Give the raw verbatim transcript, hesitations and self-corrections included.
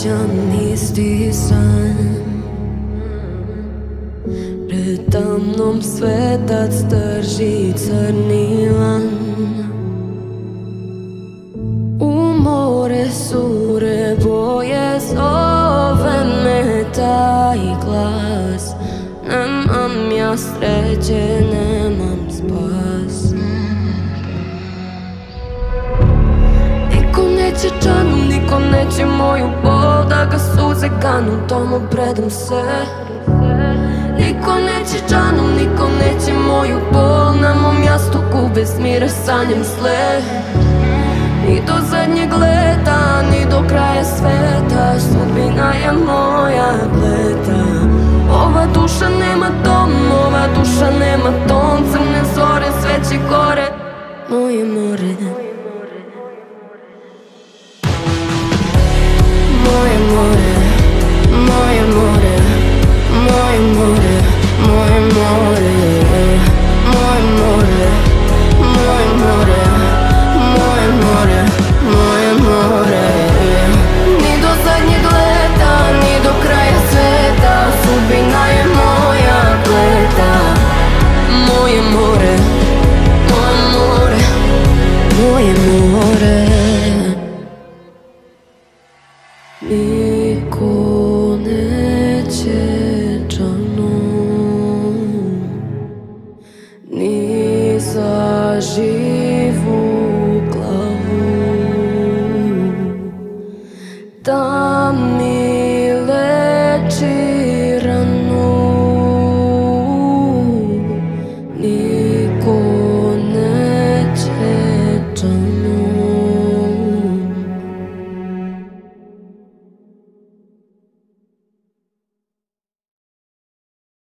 sanjam isti san. Pred tamnom svetac drži crni lan. U more sure boje zove me taj glas. Nemam ja sreće, nemam spas. Niko neće džanu, niko neće moju bol, da ga suze kanu, tomu predam se. Niko neće džanu, niko neće moju bol, na mom jastuku bez mira sanjam sle. Ni do zadnjeg leta, ni do kraja sveta, sudbina je moja pleta. Ova duša nema dom, ova duša nema ton, crne zore, sveće gore, moje more. Moje more, moje more, moje more, moje more, moje more, moje more, moje more, moje more. Ni do zadnjeg leta, ni do kraja sveta, sudbina je moja pleta. Moje more, moje more, moje more. Niko neće džanu, ni za život.